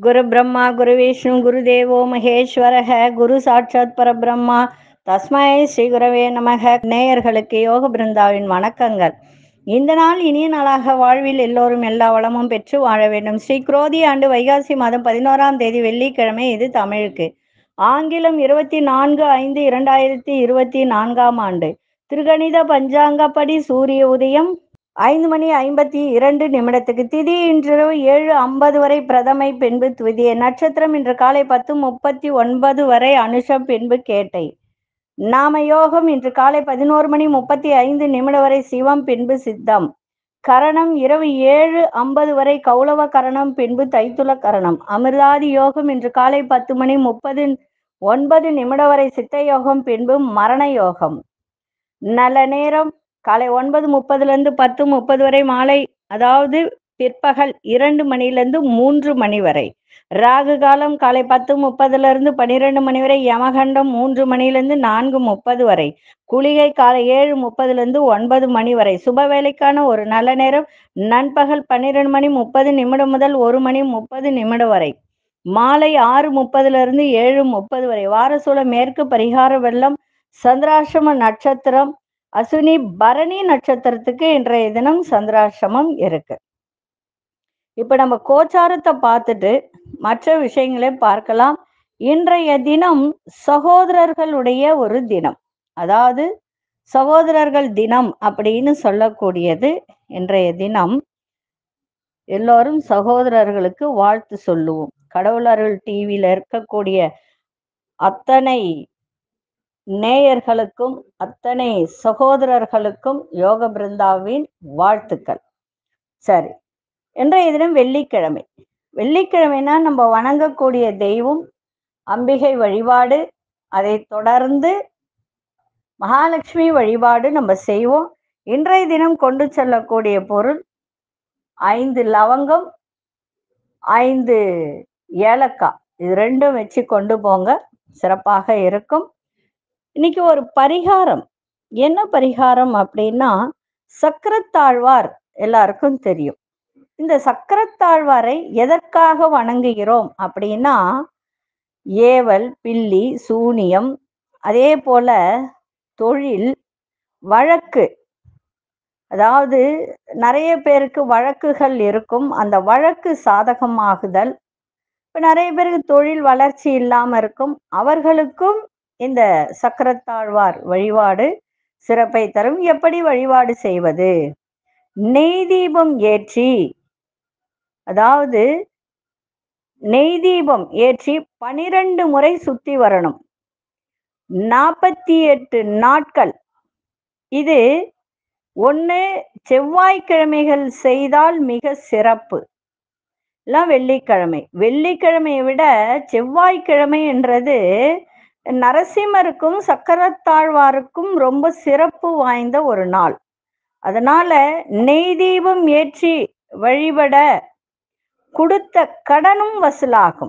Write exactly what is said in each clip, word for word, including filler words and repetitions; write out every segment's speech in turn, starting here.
குரு பிரம்மா குரு விஷ்ணு குரு தேவோ மகேஸ்வரஹ குரு சாட்சாத் பரபிரம்மா தஸ்மை ஸ்ரீ குரவே நமக. நேயர்களுக்கு யோக பிருந்தாவின் வணக்கங்கள். இந்த நாள் இனிய நாளாக வாழ்வில் எல்லோரும் எல்லா வளமும் பெற்று வாழ வேண்டும். ஸ்ரீ குரோதி ஆண்டு வைகாசி மாதம் பதினோராம் தேதி வெள்ளிக்கிழமை. இது தமிழுக்கு. ஆங்கிலம் இருபத்தி நான்கு ஐந்து இரண்டாயிரத்தி இருபத்தி நான்காம் ஆண்டு. திருகணித பஞ்சாங்கப்படி சூரிய உதயம் ஐந்து மணி ஐம்பத்தி இரண்டு நிமிடத்துக்கு. திதி இன்றிரவு ஏழு ஐம்பது வரை பிரதமை பின்பு துதிய. நட்சத்திரம் இன்று காலை பத்து முப்பத்தி ஒன்பது வரை அனுஷம் பின்பு கேட்டை. நாம யோகம் இன்று காலை பதினோரு மணி முப்பத்தி ஐந்து நிமிடம் வரை சிவம் பின்பு சித்தம். கரணம் இரவு ஏழு ஐம்பது வரை கௌளவ கரணம் பின்பு தைத்துல கரணம். அமிர்தாதி யோகம் இன்று காலை பத்து மணி முப்பது ஒன்பது நிமிடம் வரை சித்த யோகம் பின்பு மரண யோகம். நல்ல நேரம் காலை ஒன்பது முப்பதுல இருந்து பத்து முப்பது வரை, மாலை அதாவது பிற்பகல் இரண்டு மணிலிருந்து மூன்று மணி வரை. ராகு காலம் காலை பத்து முப்பதுல இருந்து பனிரெண்டு மணி வரை. யமகண்டம் மூன்று மணிலிருந்து நான்கு முப்பது வரை. குளிகை காலை ஏழு முப்பதுல இருந்து ஒன்பது மணி வரை. சுப வேலைக்கான ஒரு நல்ல நேரம் நண்பகல் பன்னிரெண்டு மணி முப்பது நிமிடம் முதல் ஒரு மணி முப்பது நிமிடம் வரை. மாலை ஆறு முப்பதுல இருந்து ஏழு முப்பது வரை. வாரசூல மேற்கு பரிகார வெள்ளம். சந்திராசிரம நட்சத்திரம் அசுனி பரணி நட்சத்திரத்துக்கு இன்றைய தினம் சந்திராசிரமம் இருக்கு. இப்ப நம்ம கோச்சாரத்தை பார்த்துட்டு மற்ற விஷயங்களை பார்க்கலாம். இன்றைய தினம் சகோதரர்களுடைய ஒரு தினம், அதாவது சகோதரர்கள் தினம் அப்படின்னு சொல்லக்கூடியது. இன்றைய தினம் எல்லோரும் சகோதரர்களுக்கு வாழ்த்து சொல்லுவோம். கடவுளர்கள் டிவியில இருக்கக்கூடிய அத்தனை நேயர்களுக்கும் அத்தனை சகோதரர்களுக்கும் யோக பிருந்தாவின் வாழ்த்துக்கள். சரி, இன்றைய தினம் வெள்ளிக்கிழமை. வெள்ளிக்கிழமைனா நம்ம வணங்கக்கூடிய தெய்வம் அம்பிகை வழிபாடு. அதை தொடர்ந்து மகாலட்சுமி வழிபாடு நம்ம செய்வோம். இன்றைய தினம் கொண்டு செல்லக்கூடிய பொருள் ஐந்து லவங்கம், ஐந்து ஏலக்காய். இது ரெண்டும் வச்சு கொண்டு போங்க, சிறப்பாக இருக்கும். இன்னைக்கு ஒரு பரிகாரம். என்ன பரிகாரம் அப்படின்னா, சக்கரத்தாழ்வார் எல்லாருக்கும் தெரியும். இந்த சக்கரத்தாழ்வாரை எதற்காக வணங்குகிறோம் அப்படின்னா, ஏவல், பில்லி, சூனியம், அதே போல தொழில், வழக்கு, அதாவது நிறைய பேருக்கு வழக்குகள் இருக்கும். அந்த வழக்கு சாதகமாகுதல். இப்ப நிறைய பேருக்கு தொழில் வளர்ச்சி இல்லாம இருக்கும். அவர்களுக்கும் இந்த சக்கரத்தாழ்வார் வழிபாடு சிறப்பை தரும். எப்படி வழிபாடு செய்வது? நெய் தீபம் ஏற்றி, அதாவது நெய் தீபம் ஏற்றி பனிரெண்டு முறை சுத்தி வரணும். நாற்பத்தி எட்டு நாட்கள். இது ஒன்று செவ்வாய்க்கிழமைகள் செய்தால் மிக சிறப்பு. எல்லாம் வெள்ளிக்கிழமை. வெள்ளிக்கிழமையை விட செவ்வாய்க்கிழமை என்றது நரசிம்மருக்கும் சக்கரத்தாழ்வாருக்கும் ரொம்ப சிறப்பு வாய்ந்த ஒரு நாள். அதனால நெய் தீபம் ஏற்றி வழிபட கொடுத்த கடனும் வசூலாகும்.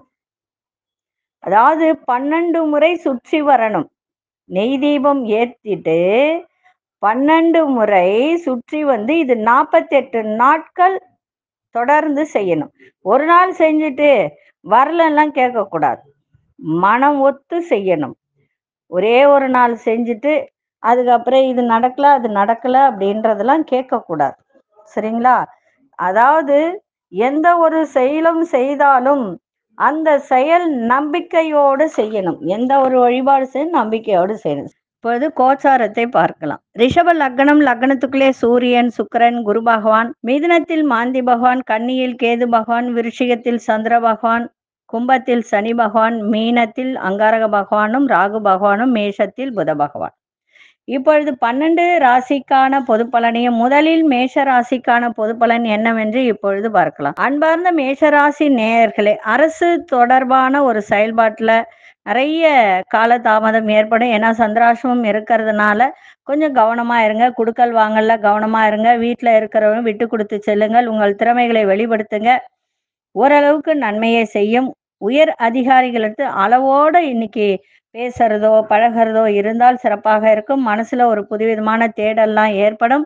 அதாவது பன்னெண்டு முறை சுற்றி வரணும். நெய் தீபம் ஏற்றிட்டு பன்னெண்டு முறை சுற்றி வந்து இது நாற்பத்தி எட்டு நாட்கள் தொடர்ந்து செய்யணும். ஒரு நாள் செஞ்சுட்டு வரலெல்லாம் கேட்கக்கூடாது. மனம் ஒத்து செய்யணும். ஒரே ஒரு நாள் செஞ்சுட்டு அதுக்கப்புறம் இது நடக்கல அது நடக்கல அப்படின்றதெல்லாம் கேட்கக்கூடாது. சரிங்களா? அதாவது எந்த ஒரு செயலும் செய்தாலும் அந்த செயல் நம்பிக்கையோடு செய்யணும். எந்த ஒரு வழிபாடு செய்யணும் நம்பிக்கையோடு செய்யணும். இப்போது கோச்சாரத்தை பார்க்கலாம். ரிஷப லக்னம், லக்னத்துக்குள்ளே சூரியன், சுக்கிரன், குரு பகவான். மிதுனத்தில் மாந்தி பகவான், கன்னியில் கேது பகவான், விருஷிகத்தில் சந்திர பகவான், கும்பத்தில் சனி பகவான், மீனத்தில் அங்காரக பகவானும் ராகு பகவானும், மேஷத்தில் புத பகவான். இப்பொழுது பன்னெண்டு ராசிக்கான பொது பலனையும் முதலில் மேஷ ராசிக்கான பொது பலன் என்னவென்று இப்பொழுது பார்க்கலாம். அன்பார்ந்த மேஷராசி நேயர்களே, அரசு தொடர்பான ஒரு செயல்பாட்டுல நிறைய காலதாமதம் ஏற்படும். ஏன்னா சந்திராசிரமம் இருக்கிறதுனால கொஞ்சம் கவனமா இருங்க. குடுக்கல் வாங்கல கவனமா இருங்க. வீட்டுல இருக்கிறவங்க விட்டு கொடுத்து செல்லுங்கள். உங்கள் திறமைகளை வெளிப்படுத்துங்க. ஓரளவுக்கு நன்மையை செய்யும். உயர் அதிகாரிகளுக்கு அளவோட இன்னைக்கு பேசுறதோ பழகிறதோ இருந்தால் சிறப்பாக இருக்கும். மனசுல ஒரு புதுவிதமான தேடல்லாம் ஏற்படும்.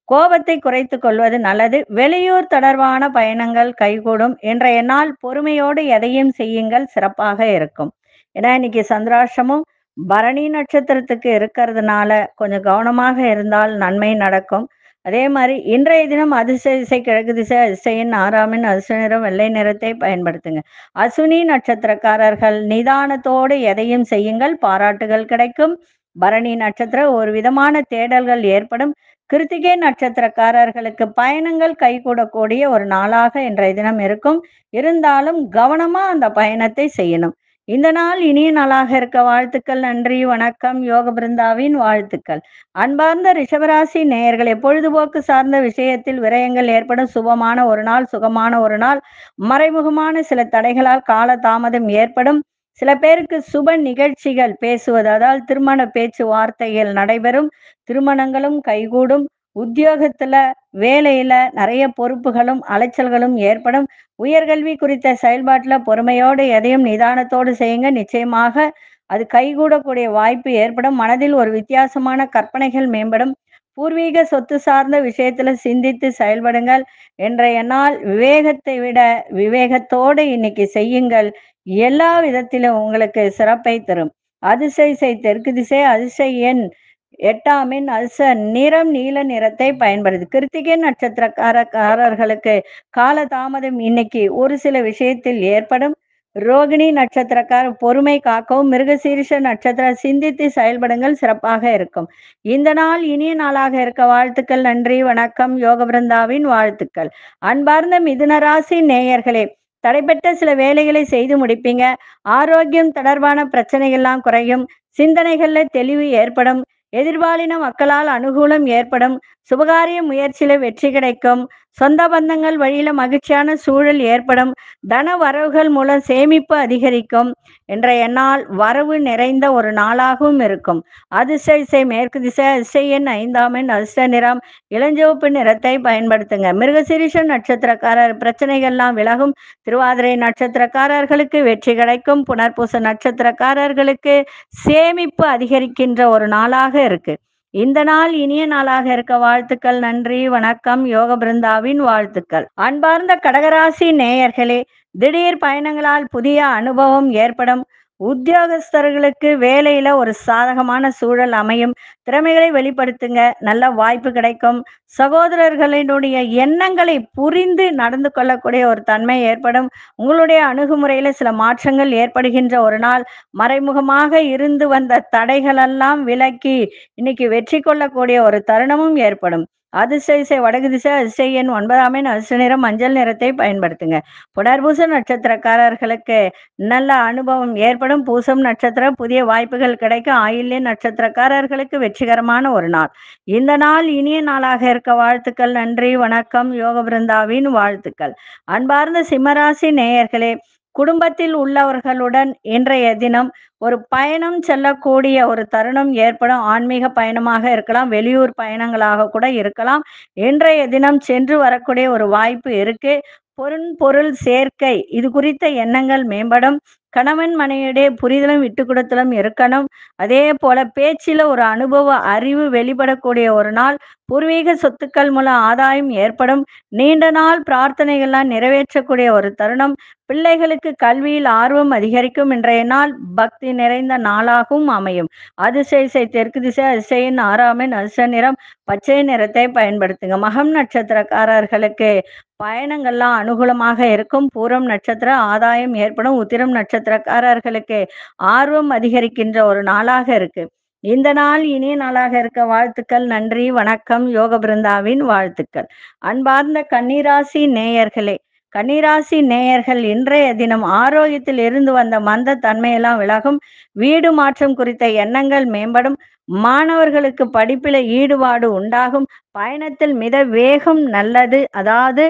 கோபத்தை குறைத்து கொள்வது நல்லது. வெளியூர் தொடர்பான பயணங்கள் கைகூடும். இன்றைய நாள் பொறுமையோடு எதையும் செய்யுங்கள், சிறப்பாக இருக்கும். ஏன்னா இன்னைக்கு சந்திராஷ்டமம் பரணி நட்சத்திரத்துக்கு இருக்கிறதுனால கொஞ்சம் கவனமாக இருந்தால் நன்மை நடக்கும். அதே மாதிரி இன்றைய தினம் அதிர்ஷ்ட திசை கிழக்கு திசை, அதிர்ஷ்ட ஆறாமின் அதிர்ஷ்ட நிறம் வெள்ளை நிறத்தை பயன்படுத்துங்க. அசுனி நட்சத்திரக்காரர்கள் நிதானத்தோடு எதையும் செய்யுங்கள், பாராட்டுகள் கிடைக்கும். பரணி நட்சத்திரம் ஒரு விதமான தேடல்கள் ஏற்படும். கிருத்திகை நட்சத்திரக்காரர்களுக்கு பயணங்கள் கைகூடக்கூடிய ஒரு நாளாக இன்றைய தினம் இருக்கும். இருந்தாலும் கவனமா அந்த பயணத்தை செய்யணும். இந்த நாள் இனிய நாளாக இருக்க வாழ்த்துக்கள். நன்றி, வணக்கம். யோக பிருந்தாவின் வாழ்த்துக்கள். அன்பார்ந்த ரிஷபராசி நேயர்களே, பொழுதுபோக்கு சார்ந்த விஷயத்தில் விரயங்கள் ஏற்படும். சுபமான ஒரு நாள், சுகமான ஒரு நாள். மறைமுகமான சில தடைகளால் கால தாமதம் ஏற்படும். சில பேருக்கு சுப நிகழ்ச்சிகள் பேசுவது, அதாவது திருமண பேச்சுவார்த்தைகள் நடைபெறும். திருமணங்களும் கைகூடும். உத்தியோகத்துல வேலையில நிறைய பொறுப்புகளும் அலைச்சல்களும் ஏற்படும். உயர்கல்வி குறித்த செயல்பாட்டுல பொறுமையோடு எதையும் நிதானத்தோடு செய்யுங்க. நிச்சயமாக அது கைகூடக்கூடிய வாய்ப்பு ஏற்படும். மனதில் ஒரு வித்தியாசமான கற்பனைகள் மேம்படும். பூர்வீக சொத்து சார்ந்த விஷயத்துல சிந்தித்து செயல்படுங்கள். இன்றைய நாள் விவேகத்தை விட விவேகத்தோடு இன்னைக்கு செய்யுங்கள். எல்லா விதத்திலும் உங்களுக்கு சிறப்பை தரும். அதிசய திசை தெற்கு திசை, அதிசய எண் எட்டாமின் அதிர்ஷ்ட நிறம் நீல நிறத்தை பயன்படுது. கிருத்திகை நட்சத்திரக்காரர்களுக்கு கால தாமதம் இன்னைக்கு ஒரு சில விஷயத்தில் ஏற்படும். ரோகிணி நட்சத்திரக்கார பொறுமை காக்கவும். மிருகசீரிஷ நட்சத்திரம் சிந்தித்து செயல்படுங்கள், சிறப்பாக இருக்கும். இந்த நாள் இனிய நாளாக இருக்க வாழ்த்துக்கள். நன்றி, வணக்கம். யோக பிருந்தாவின் வாழ்த்துக்கள். அன்பார்ந்த மிதுனராசி நேயர்களே, தடைப்பட்ட சில வேலைகளை செய்து முடிப்பீங்க. ஆரோக்கியம் தொடர்பான பிரச்சனைகள்லாம் குறையும். சிந்தனைகள்ல தெளிவு ஏற்படும். எதிர்பாலின மக்களால் அனுகூலம் ஏற்படும். சுபகாரிய முயற்சியில வெற்றி கிடைக்கும். சொந்த பந்தங்கள் வழியில மகிழ்ச்சியான சூழல் ஏற்படும். தன வரவுகள் மூலம் சேமிப்பு அதிகரிக்கும். இன்றைய நாள் வரவு நிறைந்த ஒரு நாளாகவும் இருக்கும். அதிர்ஷ்ட திசை மேற்கு திசை, அதிர்ஷ்ட எண் ஐந்தாம் எண் அதிர்ஷ்ட நிறம் இளஞ்சிவப்பு நிறத்தை பயன்படுத்துங்க. மிருகசீரிஷ நட்சத்திரக்காரர் பிரச்சனைகள்லாம் விலகும். திருவாதிரை நட்சத்திரக்காரர்களுக்கு வெற்றி கிடைக்கும். புனர்பூச நட்சத்திரக்காரர்களுக்கு சேமிப்பு அதிகரிக்கின்ற ஒரு நாளாக இருக்கு. இந்த நாள் இனிய நாளாக இருக்க வாழ்த்துக்கள். நன்றி, வணக்கம். யோக பிருந்தாவின் வாழ்த்துக்கள். அன்பார்ந்த கடகராசி நேயர்களே, திடீர் பயணங்களால் புதிய அனுபவம் ஏற்படும். உத்தியோகஸ்தர்களுக்கு வேலையில ஒரு சாதகமான சூழல் அமையும். திறமைகளை வெளிப்படுத்துங்க, நல்ல வாய்ப்பு கிடைக்கும். சகோதரர்களினுடைய எண்ணங்களை புரிந்து நடந்து கொள்ளக்கூடிய ஒரு தன்மை ஏற்படும். உங்களுடைய அணுகுமுறையில சில மாற்றங்கள் ஏற்படுகின்ற ஒரு நாள். மறைமுகமாக இருந்து வந்த தடைகளெல்லாம் விலக்கி இன்னைக்கு வெற்றி கொள்ளக்கூடிய ஒரு தருணமும் ஏற்படும். அதிர்ஷ்ட திசை வடக்கு திசை, அதிர்ஷ்ட எண் ஒன்பதாம் எண் அதிர்ஷ்ட நிறம் மஞ்சள் நிறத்தை பயன்படுத்துங்க. புனர்பூச நட்சத்திரக்காரர்களுக்கு நல்ல அனுபவம் ஏற்படும். பூசம் நட்சத்திரம் புதிய வாய்ப்புகள் கிடைக்கும். ஆயில்ய நட்சத்திரக்காரர்களுக்கு வெற்றிகரமான ஒரு நாள். இந்த நாள் இனிய நாளாக இருக்க வாழ்த்துக்கள். நன்றி, வணக்கம். யோக பிருந்தாவின் வாழ்த்துக்கள். அன்பார்ந்த சிம்மராசி நேயர்களே, குடும்பத்தில் உள்ளவர்களுடன் இன்றைய தினம் ஒரு பயணம் செல்லக்கூடிய ஒரு தருணம் ஏற்படும். ஆன்மீக பயணமாக இருக்கலாம், வெளியூர் பயணங்களாக கூட இருக்கலாம். இன்றைய தினம் சென்று வரக்கூடிய ஒரு வாய்ப்பு இருக்கு. பொருள் பொருள் சேர்க்கை இது குறித்த எண்ணங்கள் மேம்படும். கணவன் மனைவியுடைய புரிதலும் விட்டு கொடுத்தலும் இருக்கணும். அதே போல பேச்சில ஒரு அனுபவ அறிவு வெளிப்படக்கூடிய ஒரு நாள். பூர்வீக சொத்துக்கள் மூலம் ஆதாயம் ஏற்படும். நீண்ட நாள் பிரார்த்தனைகள்லாம் நிறைவேற்றக்கூடிய ஒரு தருணம். பிள்ளைகளுக்கு கல்வியில் ஆர்வம் அதிகரிக்கும். இன்றைய நாள் பக்தி நிறைந்த நாளாகவும் அமையும். அதிர்ஷ்ட திசை தெற்கு திசை, அதிர்ஷ்ட எண் ஆறாம் எண் அதிர்ஷ்ட நிறம் பச்சை நிறத்தை பயன்படுத்துங்க. மகம் நட்சத்திரக்காரர்களுக்கு பயணங்கள்லாம் அனுகூலமாக இருக்கும். பூரம் நட்சத்திரம் ஆதாயம் ஏற்படும். உத்திரம் நட்சத்திரக்காரர்களுக்கு ஆர்வம் அதிகரிக்கின்ற ஒரு நாளாக இருக்கு. இந்த நாள் இனிய நாளாக இருக்க வாழ்த்துக்கள். நன்றி, வணக்கம். யோக பிருந்தாவின் வாழ்த்துக்கள். அன்பார்ந்த கன்னிராசி நேயர்களே, கன்னிராசி நேயர்கள் இன்றைய தினம் ஆரோக்கியத்தில் இருந்து வந்த மந்த தன்மையெல்லாம் விலகும். வீடு மாற்றம் குறித்த எண்ணங்கள் மேம்படும். மாணவர்களுக்கு படிப்பில ஈடுபாடு உண்டாகும். பயணத்தில் மித வேகம் நல்லது. அதாவது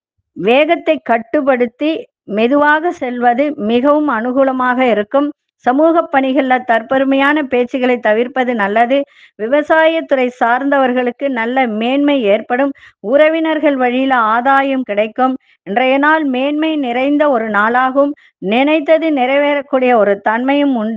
வேகத்தை கட்டுப்படுத்தி மெதுவாக செல்வது மிகவும் அனுகூலமாக இருக்கும். சமூக பணிகள்ல தற்பெருமையான பேச்சுகளை தவிர்ப்பது நல்லது. விவசாயத்துறை சார்ந்தவர்களுக்கு நல்ல மேன்மை ஏற்படும். உறவினர்கள் வழியில ஆதாயம் கிடைக்கும். இன்றைய நாள் மேன்மை நிறைந்த ஒரு நாளாகும். நினைத்தது நிறைவேறக்கூடிய ஒரு தன்மையும் உண்டு.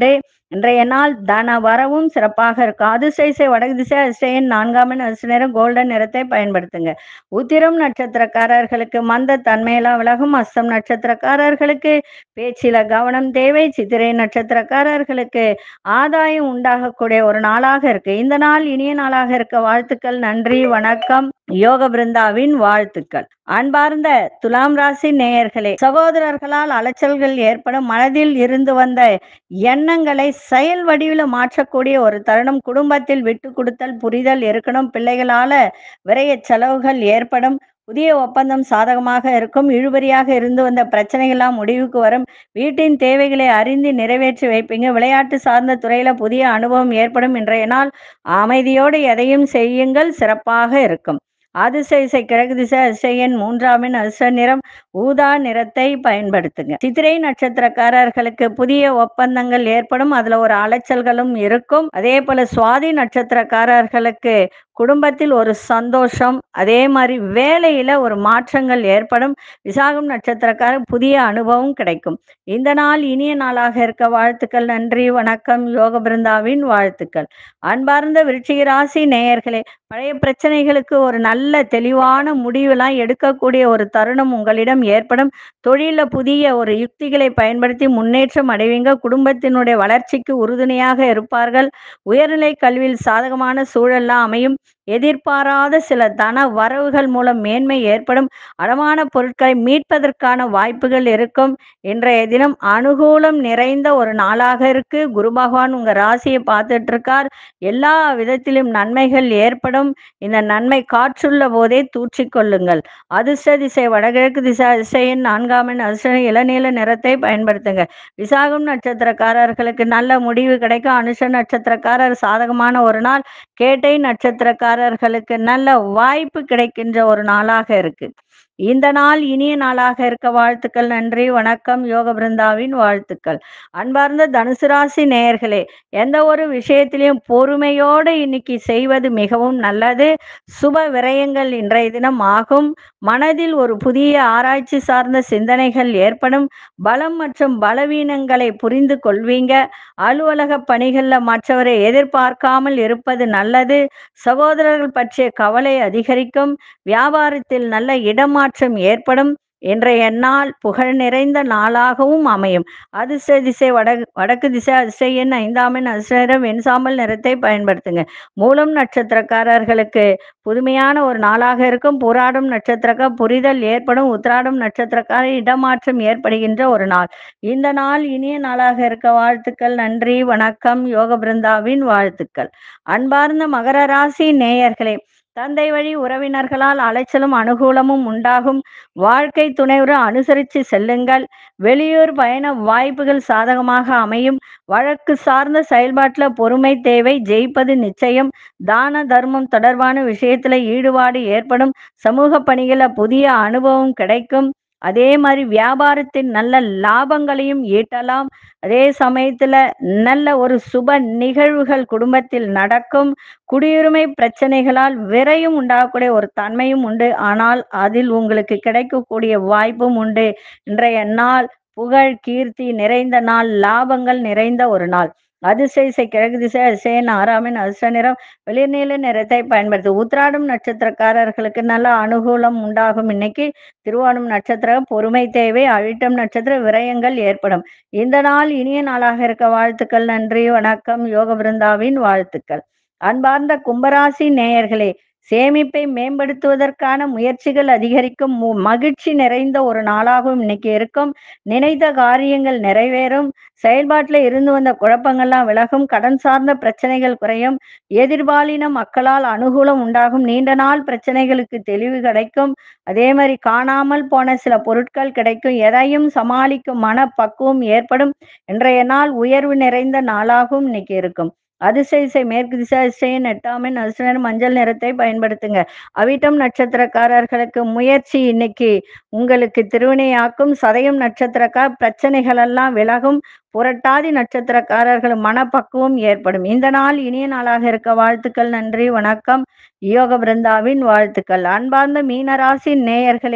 இன்றைய நாள் தன வரவும் சிறப்பாக இருக்கும். அதிசய வடக்கு திசை அதிசயன் நான்காம் எண் அதிர்ஷ்ட நிறம் கோல்டன் நிறத்தை பயன்படுத்துங்க. உத்திரம் நட்சத்திரக்காரர்களுக்கு மந்த தன்மையெல்லாம் விலகும். அஸ்தம் நட்சத்திரக்காரர்களுக்கு பேச்சில கவனம் தேவை. சித்திரை நட்சத்திரக்காரர்களுக்கு ஆதாயம் உண்டாகக்கூடிய ஒரு நாளாக இருக்கு. இந்த நாள் இனிய நாளாக இருக்க வாழ்த்துக்கள். நன்றி, வணக்கம். யோக பிருந்தாவின் வாழ்த்துக்கள். அன்பார்ந்த துலாம் ராசி நேயர்களே, சகோதரர்களால் அலைச்சல்கள் ஏற்படும். மனதில் இருந்து வந்த எண்ணங்களை செயல் வடிவில் மாற்றக்கூடிய ஒரு தருணம். குடும்பத்தில் விட்டு கொடுத்தல் புரிதல் இருக்கணும். பிள்ளைகளால விரைய செலவுகள் ஏற்படும். புதிய ஒப்பந்தம் சாதகமாக இருக்கும். இழுபறியாக இருந்து வந்த பிரச்சனைகள்லாம் முடிவுக்கு வரும். வீட்டின் தேவைகளை அறிந்து நிறைவேற்றி வைப்பீங்க. விளையாட்டு சார்ந்த துறையில புதிய அனுபவம் ஏற்படும். இன்றைய நாள் அமைதியோடு எதையும் செய்யுங்கள், சிறப்பாக இருக்கும். அதிசய கிழக்கு திசை அதிசயன் மூன்றாம் எண் அதிர்ஷ்ட நிறம் ஊதா நிறத்தை பயன்படுத்துங்க. சித்திரை நட்சத்திரக்காரர்களுக்கு புதிய ஒப்பந்தங்கள் ஏற்படும். அதுல ஒரு அலைச்சல்களும் இருக்கும். அதே போல சுவாதி நட்சத்திரக்காரர்களுக்கு குடும்பத்தில் ஒரு சந்தோஷம், அதே மாதிரி வேலையில ஒரு மாற்றங்கள் ஏற்படும். விசாகம் நட்சத்திரக்காரர் புதிய அனுபவம் கிடைக்கும். இந்த நாள் இனிய நாளாக இருக்க வாழ்த்துக்கள். நன்றி, வணக்கம். யோக பிருந்தாவின் வாழ்த்துக்கள். அன்பார்ந்த விருச்சிக ராசி நேயர்களே, பழைய பிரச்சனைகளுக்கு ஒரு நல்ல தெளிவான முடிவெல்லாம் எடுக்கக்கூடிய ஒரு தருணம் உங்களிடம் ஏற்படும். தொழில புதிய ஒரு யுக்திகளை பயன்படுத்தி முன்னேற்றம் அடைவீங்க. குடும்பத்தினுடைய வளர்ச்சிக்கு உறுதுணையாக இருப்பார்கள். உயர்நிலை கல்வியில் சாதகமான சூழல்லாம் அமையும். எதிர்பாராத சில தன வரவுகள் மூலம் மேன்மை ஏற்படும். அடமான பொருட்களை மீட்பதற்கான வாய்ப்புகள் இருக்கும். இன்றைய தினம் அனுகூலம் நிறைந்த ஒரு நாளாக இருக்கு. குரு பகவான் உங்க ராசியை பார்த்துட்டு இருக்கார். எல்லா விதத்திலும் நன்மைகள் ஏற்படும். இந்த நன்மை காற்றுள்ள போதே தூற்றிக்கொள்ளுங்கள். அதிர்ஷ்ட திசை வடகிழக்கு திசை அதிசயன் நான்காம் எண் அதிர்ஷ்ட இளநீல நிறத்தை பயன்படுத்துங்க. விசாகம் நட்சத்திரக்காரர்களுக்கு நல்ல முடிவு கிடைக்கும். அனுஷ நட்சத்திரக்காரர் சாதகமான ஒரு நாள். கேட்டை நட்சத்திரக்காரர்களுக்கு நல்ல வாய்ப்பு கிடைக்கின்ற ஒரு நாளாக இருக்கு. இந்த நாள் இனிய நாளாக இருக்க வாழ்த்துக்கள். நன்றி, வணக்கம். யோக பிருந்தாவின் வாழ்த்துக்கள். அன்பார்ந்த தனுசு ராசி நேயர்களே, எந்த ஒரு விஷயத்திலையும் பொறுமையோடு இன்னைக்கு செய்வது மிகவும் நல்லது. சுப விரயங்கள் இன்றைய தினம் ஆகும். மனதில் ஒரு புதிய ஆராய்ச்சி சார்ந்த சிந்தனைகள் ஏற்படும். பலம் மற்றும் பலவீனங்களை புரிந்து கொள்வீங்க. அலுவலக பணிகளில் மற்றவரை எதிர்பார்க்காமல் இருப்பது நல்லது. சகோதரர்கள் பற்றிய கவலை அதிகரிக்கும். வியாபாரத்தில் நல்ல இடமாற்றம் ஏற்படும். இன்றைய நாள் புகழ் நிறைந்த நாளாகவும் அமையும். அதிர்ஷ்ட திசை வடக்கு வடக்கு திசை அதிர்ஷ்ட எண் ஐந்தாம் எண் அதிர்ஷ்ட வெண்சாம்பல் நிறத்தை பயன்படுத்துங்க. மூலம் நட்சத்திரக்காரர்களுக்கு புதுமையான ஒரு நாளாக இருக்கும். புராடம் நட்சத்திரக்கார புரிதல் ஏற்படும். உத்திராடம் நட்சத்திரக்கார இடமாற்றம் ஏற்படுகின்ற ஒரு நாள். இந்த நாள் இனிய நாளாக இருக்க வாழ்த்துக்கள். நன்றி, வணக்கம். யோக பிருந்தாவின் வாழ்த்துக்கள். அன்பார்ந்த மகர ராசி நேயர்களே, தந்தை வழி உறவினர்களால் அலைச்சலும் அனுகூலமும் உண்டாகும். வாழ்க்கை துணைவரை அனுசரித்து செல்லுங்கள். வெளியூர் பயண வாய்ப்புகள் சாதகமாக அமையும். வழக்கு சார்ந்த செயல்பாட்டில் பொறுமை தேவை. ஜெயிப்பது நிச்சயம். தான தர்மம் தொடர்பான விஷயத்துல ஈடுபாடு ஏற்படும். சமூக பணிகளில் புதிய அனுபவம் கிடைக்கும். அதே மாதிரி வியாபாரத்தின் நல்ல லாபங்களையும் ஈட்டலாம். அதே சமயத்துல நல்ல ஒரு சுப நிகழ்வுகள் குடும்பத்தில் நடக்கும். குடியுரிமை பிரச்சனைகளால் விரையும் உண்டாகக்கூடிய ஒரு தன்மையும் உண்டு. ஆனால் அதில் உங்களுக்கு கிடைக்கக்கூடிய வாய்ப்பும் உண்டு. இன்றைய நாள் புகழ் கீர்த்தி நிறைந்த நாள். லாபங்கள் நிறைந்த ஒரு நாள். அதிசய கிழக்கு திசை அதிசயன் ஆறாமின் அதிர்ஷ்ட நிறம் வெளிர்நீல நிறத்தை பயன்படுத்து. உத்திராடம் நட்சத்திரக்காரர்களுக்கு நல்ல அனுகூலம் உண்டாகும். இன்னைக்கு திருவோணம் நட்சத்திரம் பொறுமை தேவை. அவிட்டம் நட்சத்திர விரயங்கள் ஏற்படும். இந்த நாள் இனிய நாளாக இருக்க வாழ்த்துக்கள். நன்றி, வணக்கம். யோக பிருந்தாவின் வாழ்த்துக்கள். அன்பார்ந்த கும்பராசி நேயர்களே, சேமிப்பை மேம்படுத்துவதற்கான முயற்சிகள் அதிகரிக்கும். மகிழ்ச்சி நிறைந்த ஒரு நாளாகவும் இன்னைக்கு இருக்கும். நினைத்த காரியங்கள் நிறைவேறும். செயல்பாட்டில் இருந்து வந்த குழப்பங்கள்லாம் விலகும். கடன் சார்ந்த பிரச்சனைகள் குறையும். எதிர்பாலின மக்களால் அனுகூலம் உண்டாகும். நீண்ட நாள் பிரச்சனைகளுக்கு தெளிவு கிடைக்கும். அதே மாதிரி காணாமல் போன சில பொருட்கள் கிடைக்கும். எதையும் சமாளிக்கும் மனப்பக்குவம் ஏற்படும். இன்றைய நாள் உயர்வு நிறைந்த நாளாகவும் இன்னைக்கு இருக்கும். அதிசய மேற்கு திசை அதிசயன் எட்டாம் எண் அதிர்ஷ்ட மஞ்சள் நிறத்தை பயன்படுத்துங்க. அவிட்டம் நட்சத்திரக்காரர்களுக்கு முயற்சி இன்னைக்கு உங்களுக்கு திருவினையாக்கும். சதயம் நட்சத்திரக்கார் பிரச்சனைகள் எல்லாம் விலகும். புரட்டாதி நட்சத்திரக்காரர்கள் மனப்பக்குவம் ஏற்படும். இந்த நாள் இனிய நாளாக இருக்க வாழ்த்துக்கள். நன்றி, வணக்கம். யோக பிருந்தாவின் வாழ்த்துக்கள். அன்பார்ந்த மீனராசி நேயர்களே,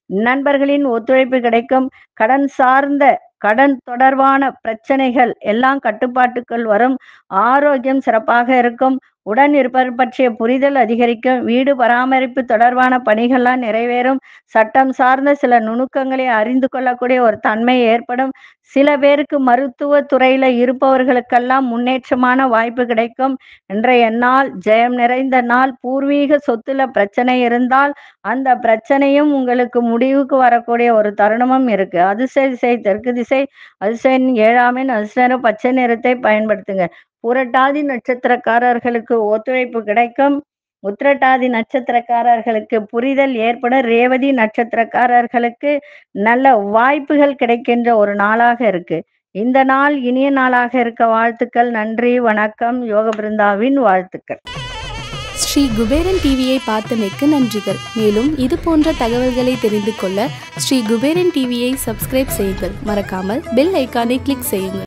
நண்பர்களின் ஒத்துழைப்பு கிடைக்கும். கடன் சார்ந்த கடன் தொடர்பான பிரச்சனைகள் எல்லாம் கட்டுப்பாட்டுக்குள் வரும். ஆரோக்கியம் சிறப்பாக இருக்கும். உடன் இருப்பவர் பற்றிய புரிதல் அதிகரிக்கும். வீடு பராமரிப்பு தொடர்பான பணிகள்லாம் நிறைவேறும். சட்டம் சார்ந்த சில நுணுக்கங்களை அறிந்து கொள்ளக்கூடிய ஒரு தன்மை ஏற்படும். சில பேருக்கு மருத்துவ துறையில இருப்பவர்களுக்கெல்லாம் முன்னேற்றமான வாய்ப்பு கிடைக்கும். இன்றைய நாள் ஜெயம் நிறைந்த நாள். பூர்வீக சொத்துல பிரச்சனை இருந்தால் அந்த பிரச்சனையும் உங்களுக்கு முடிவுக்கு வரக்கூடிய ஒரு தருணமும் இருக்கு. அதிர்ஷ்ட திசை தெற்கு திசை. அதிர்ஷ்ட ஏழாம் எண். அதிர்ஷ்ட பச்சை நிறத்தை பயன்படுத்துங்க. புரட்டாதி நட்சத்திரக்காரர்களுக்கு ஒத்துழைப்பு கிடைக்கும். உத்திரட்டாதி நட்சத்திரக்காரர்களுக்கு புரிதல் ஏற்படும். ரேவதி நட்சத்திரக்காரர்களுக்கு நல்ல வாய்ப்புகள் கிடைக்கின்ற ஒரு நாளாக இருக்கு. இந்த நாள் இனிய நாளாக இருக்க வாழ்த்துக்கள். நன்றி, வணக்கம். யோக பிருந்தாவின் வாழ்த்துக்கள். ஸ்ரீ குபேரன் டிவியை பார்த்தமைக்கு நன்றிகள். மேலும் இது போன்ற தகவல்களை தெரிந்து கொள்ள ஸ்ரீ குபேரன் டிவியை சப்ஸ்கிரைப் செய்யுங்கள். மறக்காமல் பெல் ஐக்கானை கிளிக் செய்யுங்கள்.